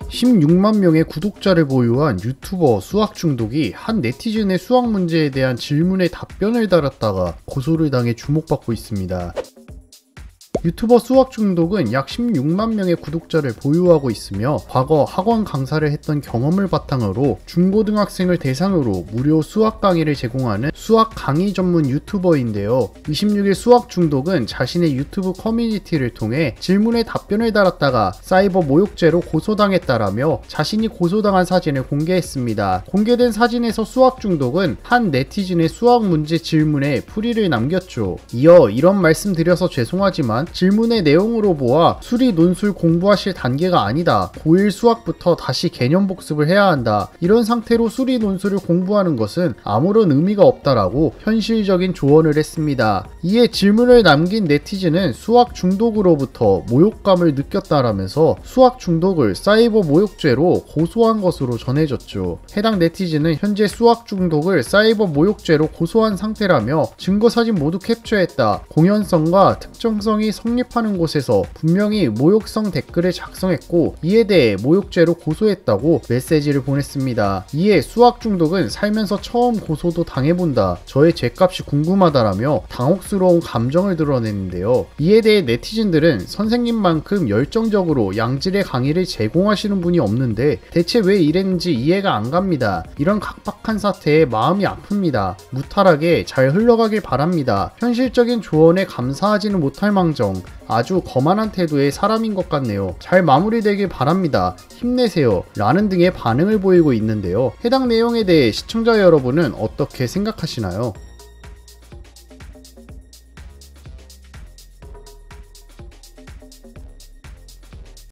16만 명의 구독자를 보유한 유튜버 수학 중독이 한 네티즌의 수학 문제에 대한 질문에 답변을 달았다가 고소를 당해 주목받고 있습니다. 유튜버 수학 중독은 약 16만 명의 구독자를 보유하고 있으며 과거 학원 강사를 했던 경험을 바탕으로 중고등학생을 대상으로 무료 수학 강의를 제공하는 수학 강의 전문 유튜버인데요. 26일 수학 중독은 자신의 유튜브 커뮤니티를 통해 질문에 답변을 달았다가 사이버 모욕죄로 고소당했다라며 자신이 고소당한 사진을 공개했습니다. 공개된 사진에서 수학 중독은 한 네티즌의 수학 문제 질문에 풀이를 남겼죠. 이어 이런 말씀 드려서 죄송하지만 질문의 내용으로 보아 수리 논술 공부하실 단계가 아니다. 고1 수학부터 다시 개념 복습을 해야 한다. 이런 상태로 수리 논술을 공부하는 것은 아무런 의미가 없다라고 현실적인 조언을 했습니다. 이에 질문을 남긴 네티즌은 수학 중독으로부터 모욕감을 느꼈다라면서 수학 중독을 사이버 모욕죄로 고소한 것으로 전해졌죠. 해당 네티즌은 현재 수학 중독을 사이버 모욕죄로 고소한 상태라며 증거 사진 모두 캡처했다. 공연성과 특정성이 성립하는 곳에서 분명히 모욕성 댓글을 작성했고 이에 대해 모욕죄로 고소했다고 메시지를 보냈습니다. 이에 수학 중독은 살면서 처음 고소도 당해본다. 저의 죗값이 궁금하다라며 당혹스러운 감정을 드러냈는데요. 이에 대해 네티즌들은 선생님만큼 열정적으로 양질의 강의를 제공하시는 분이 없는데 대체 왜 이랬는지 이해가 안 갑니다. 이런 각박한 사태에 마음이 아픕니다. 무탈하게 잘 흘러가길 바랍니다. 현실적인 조언에 감사하지는 못할 망정 아주 거만한 태도의 사람인 것 같네요. 잘 마무리되길 바랍니다. 힘내세요. 라는 등의 반응을 보이고 있는데요. 해당 내용에 대해 시청자 여러분은 어떻게 생각하시나요?